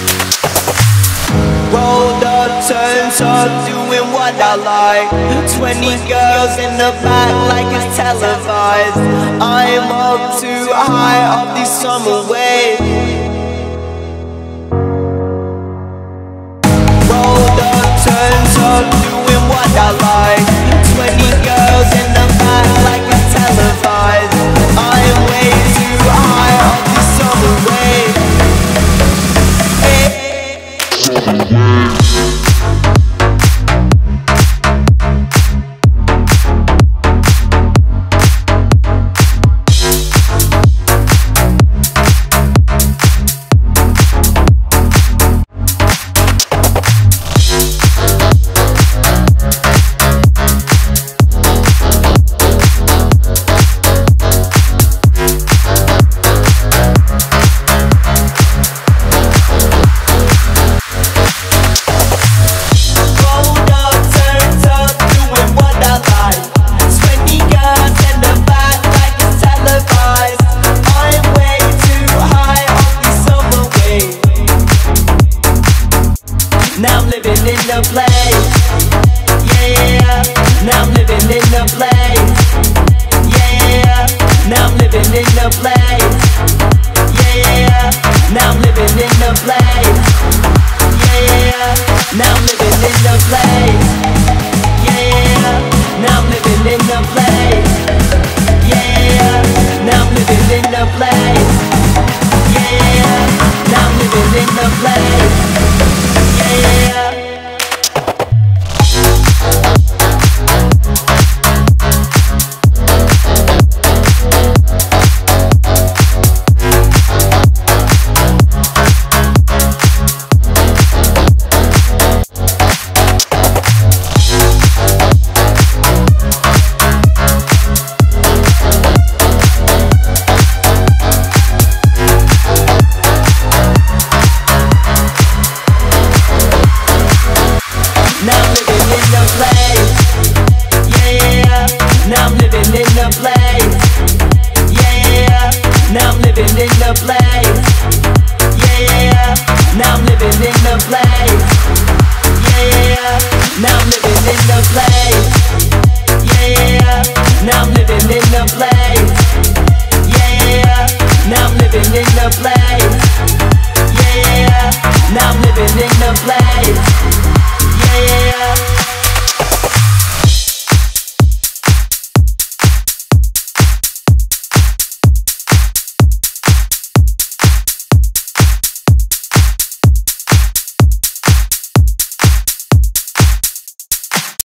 Rolled up, turned up, doing what I like. 20 girls in the back like it's televised. I'm up too high off these summer waves. Rolled up, turned up, doing what I like. 20 girls in the back like it's televised. I'm way too high off these summer waves. Now I'm living in the place, yeah. Now I'm living in the place, yeah. Now I'm living in the place, yeah. Now I'm living in the place, yeah. Now I'm living in the place, yeah. Now I'm living in the place, yeah. Now I'm living in the place, yeah. Now I'm living in the place. Yeah. Now I'm living in the place, yeah. Now I'm living in the place, yeah. Now I'm living in the place, yeah. Now I'm living in the place, yeah. Now I'm living in the place, yeah. Now I'm living in the place.